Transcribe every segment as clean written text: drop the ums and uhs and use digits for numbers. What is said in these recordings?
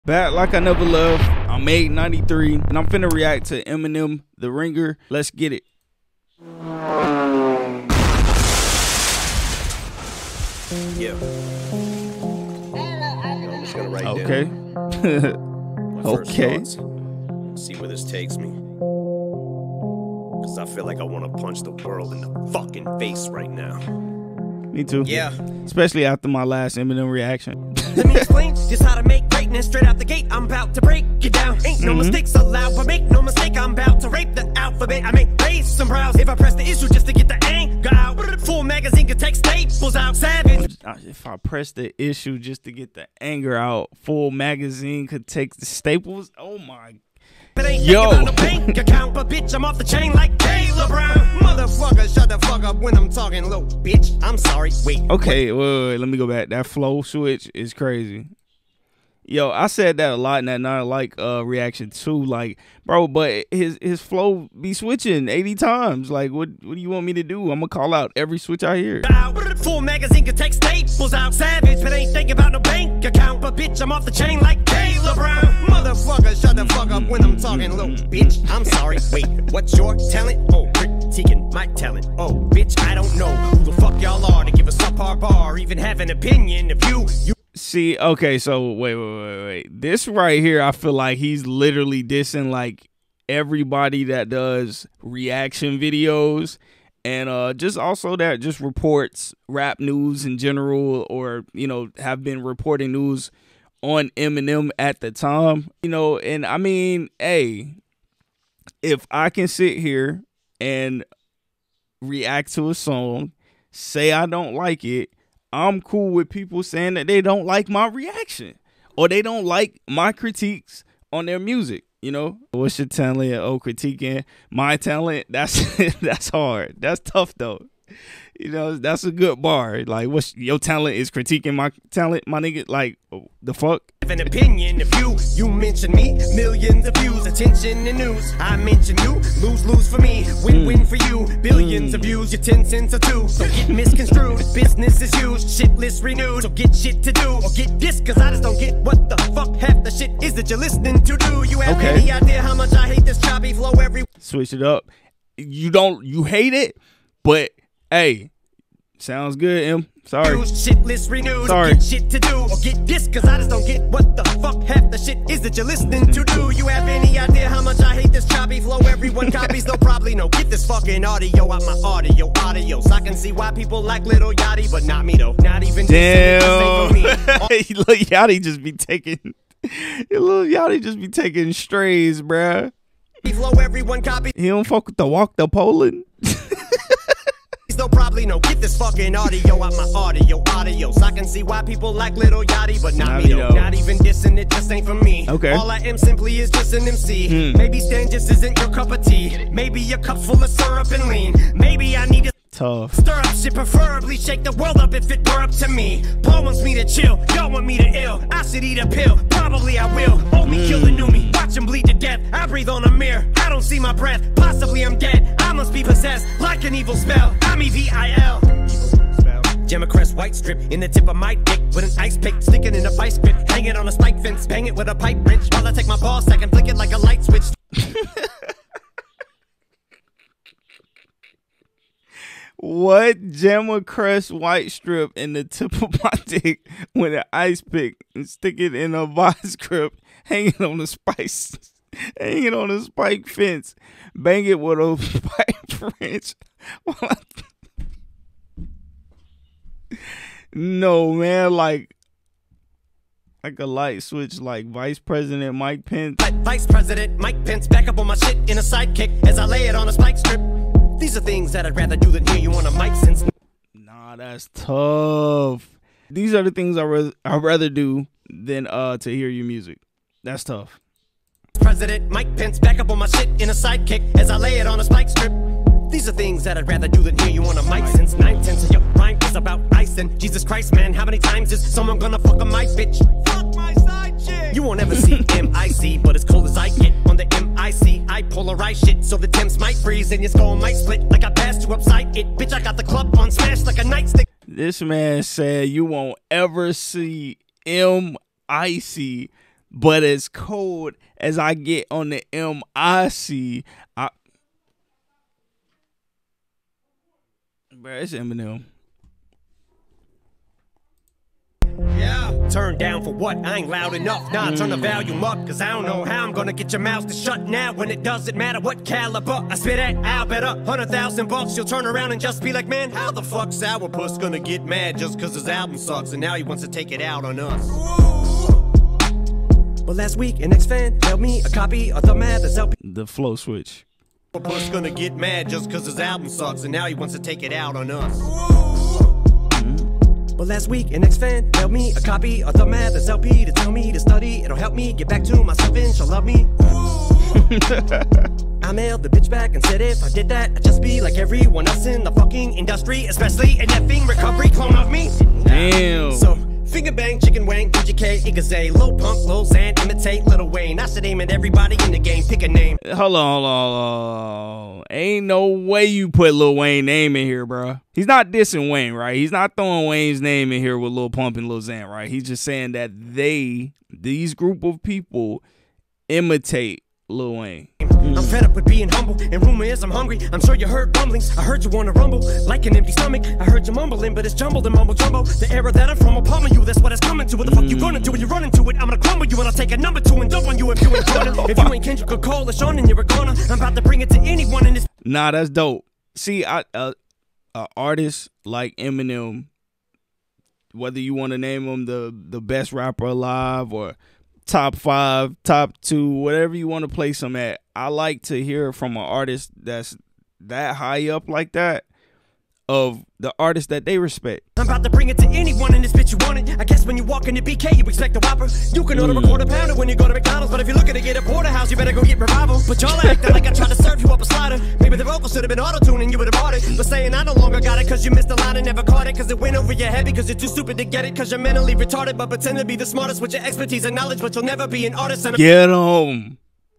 Back like I never left. I'm 893 and I'm finna react to Eminem, The Ringer. Let's get it. Yeah. I'm just gonna write okay. down my first Okay. thoughts. See where this takes me. Cause I feel like I wanna punch the world in the fucking face right now. Me too. Yeah. Especially after my last Eminem reaction. Let me explain just how to make greatness straight out the gate. I'm about to break it down. Ain't no mistakes allowed, but make no mistake, I'm about to rape the alphabet. I may raise some brows if I press the issue just to get the anger out. Full magazine could take staples out. Savage. If I press the issue just to get the anger out, full magazine could take the staples. Oh my. But ain't Yo. thinking about no bank account, but bitch, I'm off the chain like Taylor Brown. Motherfucker, shut the fuck up when I'm talking low, bitch. I'm sorry. Wait. Okay, wait, let me go back. That flow switch is crazy. Yo, I said that a lot in that Not Like reaction too. Like, bro, but his flow be switching 80 times. Like, what do you want me to do? I'm gonna call out every switch I hear. Full magazine could take staples out. Savage, but ain't thinking about no bank account. But bitch, I'm off the chain like Taylor Brown. Motherfucker, shut the fuck up when I'm talking low, bitch. I'm sorry. Wait, what's your talent? Oh, critiquing my talent. Oh, bitch, I don't know who the fuck y'all are to give a subpar bar, even have an opinion of you. See, okay, so wait. This right here, I feel like he's literally dissing like everybody that does reaction videos and just also that just reports rap news in general, or, you know, have been reporting news on Eminem at the time, you know. And I mean, hey, if I can sit here and react to a song, say I don't like it, I'm cool with people saying that they don't like my reaction or they don't like my critiques on their music. You know, what's your talent? Oh, critiquing my talent. That's hard. That's tough though. You know, that's a good bar. Like, what's your talent is critiquing my talent, my nigga. Like, the fuck? An opinion of you. You mention me, millions of views, attention and news. I mention you, lose for me, win for you. Billions of views, your 10 cents or two. So get misconstrued, business is used, shit list renewed. So get shit to do, or get this, cause I just don't get what the fuck half the shit is that you're listening to. Do you have any idea how much I hate this choppy flow every? Switch it up. You hate it, but hey, sounds good, Em. Sorry. Shit list renewed. Sorry. Get shit to do, or get this, cause I just don't get what the fuck half the shit is that you're listening to. Do you have any idea how much I hate this choppy flow everyone copies? They'll probably know. Get this fucking audio out my audio. So I can see why people like Lil Yachty, but not me though. Not even damn. Lil Yachty just be taking. Lil Yachty just be taking strays, bruh. Flow everyone copy. He don't fuck with the Walk to Poland. They'll probably know. Get this fucking audio out my audio. So I can see why people like Lil Yachty, but not me though. Not even dissing, it just ain't for me. Okay. All I am simply is just an MC. Maybe Stan just isn't your cup of tea. Maybe your cup's full of syrup and lean. Maybe I need to tough. Stir up shit, preferably shake the world up if it were up to me. Paul wants me to chill, y'all want me to ill. I should eat a pill, probably I will. Old me kill the new me, watch him bleed to death. I breathe on a mirror, I don't see my breath. Possibly I'm dead, I must be possessed like an evil spell. I'm EVIL. Gemma Crest white strip in the tip of my dick with an ice pick, sticking in a vice grip, hang it on a spike fence, bang it with a pipe wrench while I take my ball sack and flick it like a light switch. What? Gemma Crest white strip in the tip of my dick with an ice pick and stick it in a vice grip, hang it on a spike fence, bang it with a pipe wrench. No, man, like a light switch, like Vice President Mike Pence. Vice President Mike Pence, back up on my shit in a sidekick as I lay it on a spike strip. These are things that I'd rather do than hear you on a mic since. Nah, that's tough. These are the things I'd rather do than to hear your music. That's tough. President Mike Pence, back up on my shit in a sidekick as I lay it on a spike strip. These are things that I'd rather do than hear you on a mic since 9/10 of your rhyme is about icing. Jesus Christ, man, how many times is someone gonna fuck on my bitch? Fuck my side chick. You won't ever see MIC, but as cold as I get on the MIC, I polarize shit so the Temps might freeze and your skull might split like I passed you upside it. Bitch, I got the club on smash like a nightstick. This man said you won't ever see MIC, but as cold as I get on the MIC, bro, it's Eminem. Yeah. Turn down for what? I ain't loud enough. Nah, turn the volume up, cause I don't know how I'm gonna get your mouth to shut now when it doesn't matter what caliber I spit at. I'll bet up $100,000 you'll turn around and just be like, man, how the fuck's Sourpuss gonna get mad just cause his album sucks and now he wants to take it out on us? But last week, an ex-fan mailed me a copy of the Mathers LP. The flow switch. Sourpuss gonna get mad just cause his album sucks and now he wants to take it out on us. Well, last week, an ex-fan mailed me a copy of the Mathers LP to tell me to study. It'll help me get back to myself and she'll love me. I mailed the bitch back and said if I did that, I'd just be like everyone else in the fucking industry, especially an effing recovery clone of me. Damn. So, finger bang, chicken wang, DJK, Igazay, Lil Pump, Lil Xan, imitate Lil Wayne. I should aim at everybody in the game, pick a name. Hold on. Ain't no way you put Lil Wayne name in here, bro. He's not dissing Wayne, right? He's not throwing Wayne's name in here with Lil Pump and Lil Xan, right? He's just saying that these group of people imitate Lil Wayne. I'm fed up with being humble, and rumor is I'm hungry. I'm sure you heard rumblings. I heard you wanna rumble like an empty stomach. I heard you mumbling, but it's jumbled and mumble jumbo. The era that I'm from will pummel you. That's what it's coming to. What the fuck you gonna do when you run into it? I'm gonna crumble you, and I'll take a number 2 and dump on you if you ain't gonna. If you ain't Kendrick or Cole or Sean, and you're a goner. I'm about to bring it to anyone in this. Nah, that's dope. See, a artist like Eminem, whether you want to name him the best rapper alive or top 5, top 2, whatever you want to place him at, I like to hear from an artist that's that high up like that, of the artists that they respect. I'm about to bring it to anyone in this bitch you want it. I guess when you walk into BK, you expect a Whopper. You can order a quarter pounder when you go to McDonald's, but if you're looking to get a porterhouse, you better go get Revival. But y'all acting like I tried to serve you up a slider. Maybe the vocals should have been auto-tuned and you would have bought it. But saying I no longer got it cause you missed the line and never caught it, cause it went over your head because you're too stupid to get it, cause you're mentally retarded, but pretend to be the smartest with your expertise and knowledge, but you'll never be an artist. And get him.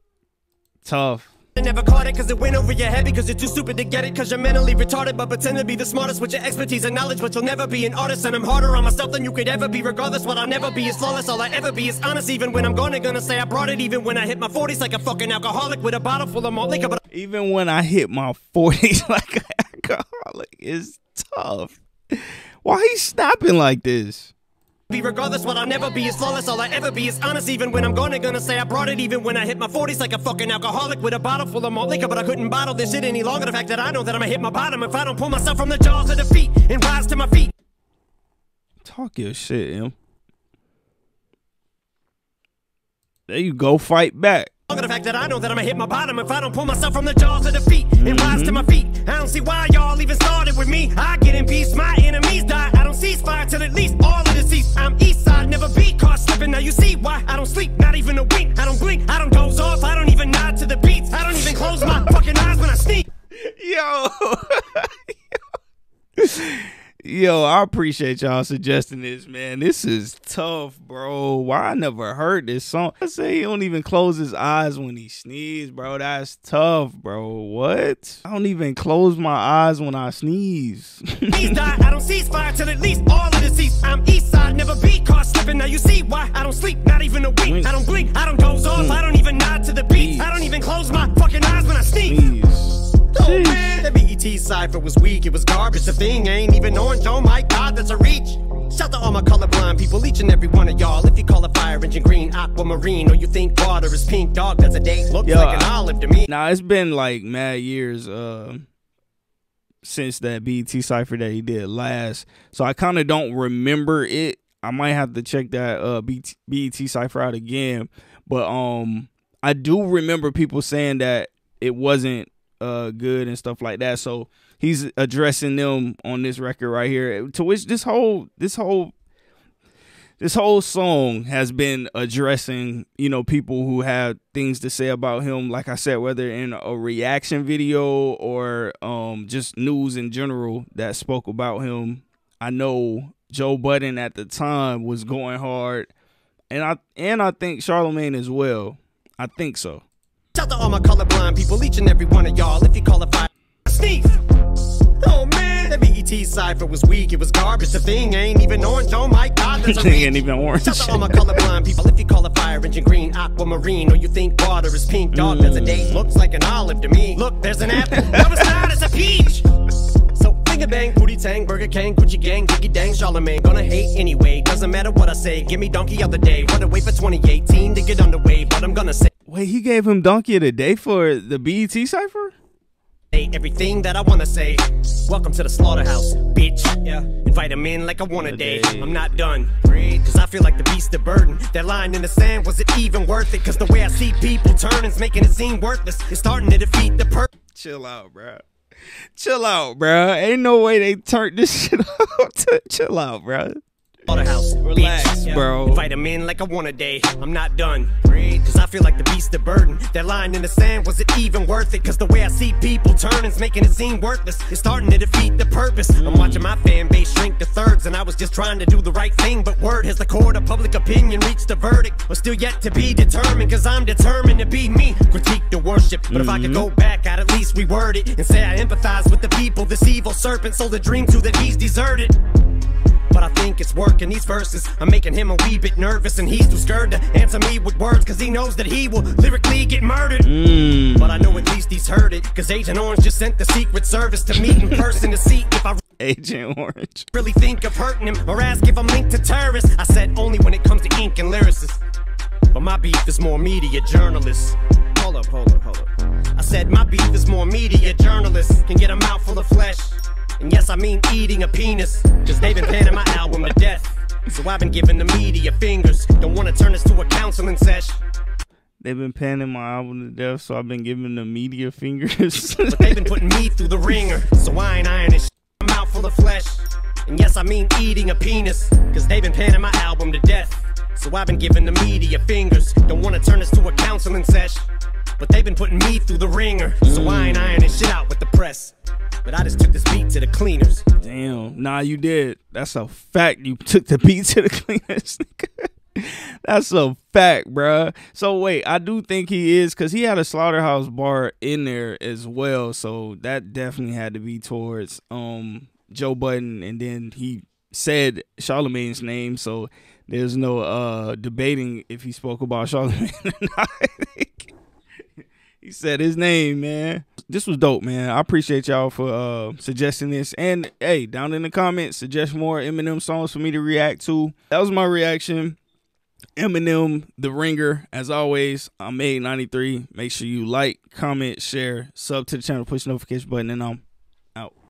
Tough. Never caught it cause it went over your head because you're too stupid to get it, cause you're mentally retarded, but pretend to be the smartest with your expertise and knowledge, but you'll never be an artist. And I'm harder on myself than you could ever be. Regardless, what I'll never be is flawless. All I ever be is honest. Even when I'm gonna say I brought it. Even when I hit my 40s like a fucking alcoholic with a bottle full of malt liquor. But even when I hit my 40s like an alcoholic, is tough. Why he snapping like this? Regardless, what I'll never be is flawless. All I ever be is honest. Even when I'm gonna say I brought it. Even when I hit my 40s like a fucking alcoholic with a bottle full of malt liquor. But I couldn't bottle this shit any longer. The fact that I know that I'ma hit my bottom if I don't pull myself from the jaws of defeat and rise to my feet. Talk your shit, Em. There you go, fight back. The fact that I know that I'ma hit my bottom if I don't pull myself from the jaws of defeat and rise to my feet. I don't see why y'all even started with me. I get in peace, my enemies die. I don't cease fire till at least all of the cease. I'm east side, never be caught slipping. Now you see why I don't sleep, not even a wink. I don't blink, I don't doze off, I don't even nod to the beats. I don't even close my fucking eyes when I sneak. Yo, I appreciate y'all suggesting this, man. This is tough, bro. Why I never heard this song? I say he don't even close his eyes when he sneezes, bro. That's tough, bro. What? I don't even close my eyes when I sneeze. I don't cease fire till at least all of the cease. I'm east side, never be caught slipping. Now you see why I don't sleep, not even a wink. I don't blink, I don't doze off, I don't even nod to the beats. I don't even close my fucking eyes when I sneeze. Oh man, the BET cypher was weak, it was garbage. The thing ain't even orange, oh my god, that's a reach. Shout to all my colorblind people, each and every one of y'all. If you call a fire engine green, aquamarine, or you think water is pink, dog, that's a date. Looks like an olive to me. Now, it's been like mad years since that BET cypher that he did last, so I kind of don't remember it. I might have to check that BET cypher out again, but I do remember people saying that it wasn't good and stuff like that. So he's addressing them on this record right here, to which this whole song has been addressing, you know, people who have things to say about him, like I said, whether in a reaction video or just news in general that spoke about him. I know Joe Budden at the time was going hard, and I think Charlemagne as well. I think so. Shout to all my colorblind people, each and every one of y'all. If you call it fire, sneeze. Oh man, the BET BET cypher was weak, it was garbage. The thing ain't even orange, oh my god, there's a Thing reach. ain't even orange. Shout to all my colorblind people, if you call a fire engine green, aquamarine, or you think water is pink, dog, there's a date, looks like an olive to me. Look, there's an apple, no it's not, it's a peach. So finger bang, booty tang, Burger King, Gucci gang, Dickie dang, Charlemagne, gonna hate anyway, doesn't matter what I say, give me donkey of the day, run away for 2018 to get underway, but I'm gonna say Wait, he gave him Donkey of the Day for the BET Cypher? everything that I wanna say. Welcome to the slaughterhouse, bitch. Yeah, invite him in like I want a day. I'm not done, cause I feel like the beast of burden. That line in the sand, was it even worth it? Cause the way I see people turning's making it seem worthless. It's starting to defeat the purpose. Chill out, bro. Chill out, bro. Ain't no way they turned this shit out. Chill out, bro. Slaughterhouse, Relax, bitch. bro. Invite him in like I want a day. I'm not done, cause I feel like the beast of burden. That line in the sand, was it even worth it? Cause the way I see people turning's making it seem worthless. It's starting to defeat the purpose. I'm watching my fan base shrink to thirds, and I was just trying to do the right thing. But word has the court of public opinion reached a verdict, but still yet to be determined. Cause I'm determined to be me. Critique the worship, but if I could go back, I'd at least reword it and say I empathize with the people. This evil serpent sold a dream to that he's deserted. But I think it's working, these verses are making him a wee bit nervous, and he's too scared to answer me with words, cause he knows that he will lyrically get murdered. But I know at least he's heard it, cause Agent Orange just sent the Secret Service to meet in person to see if I Agent Orange. really think of hurting him, or ask if I'm linked to terrorists. I said only when it comes to ink and lyricists, but my beef is more media journalists. Hold up. I said my beef is more media journalists can get a mouthful of flesh. And yes, I mean eating a penis, cause they've been panning my album to death. So I've been giving the media fingers, don't wanna turn this to a counseling sesh. They've been panning my album to death, so I've been giving the media fingers. But they've been putting me through the ringer, so I ain't ironing shit, a mouthful of flesh. And yes, I mean eating a penis, cause they've been panning my album to death. So I've been giving the media fingers, don't wanna turn this to a counseling sesh. But they've been putting me through the ringer, so I ain't ironing shit out with the press. But I just took this beat to the cleaners. Damn. Nah, you did. That's a fact. You took the beat to the cleaners. That's a fact, bruh. So wait, I do think he is, because he had a Slaughterhouse bar in there as well. So that definitely had to be towards Joe Budden, and then he said Charlemagne's name, so there's no debating if he spoke about Charlemagne or not. He said his name, man. This was dope, man. I appreciate y'all for suggesting this. And hey, down in the comments, suggest more Eminem songs for me to react to. That was my reaction. Eminem, The Ringer. As always, I'm Made93. Make sure you like, comment, share, sub to the channel, push the notification button, and I'm out.